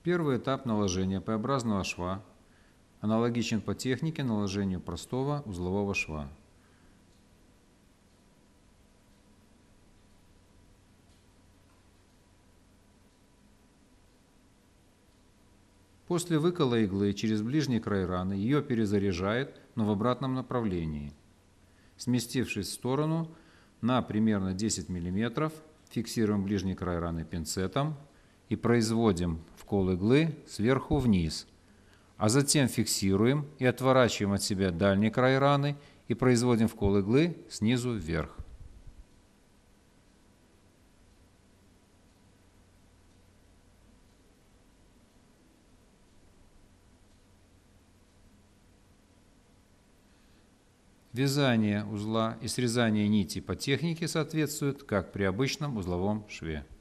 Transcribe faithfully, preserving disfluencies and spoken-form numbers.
Первый этап наложения П-образного шва аналогичен по технике наложению простого узлового шва. После выкола иглы через ближний край раны ее перезаряжает, но в обратном направлении. Сместившись в сторону на примерно десять миллиметров, фиксируем ближний край раны пинцетом и производим вкол иглы сверху вниз, а затем фиксируем и отворачиваем от себя дальний край раны и производим вкол иглы снизу вверх. Вязание узла и срезание нити по технике соответствует, как при обычном узловом шве.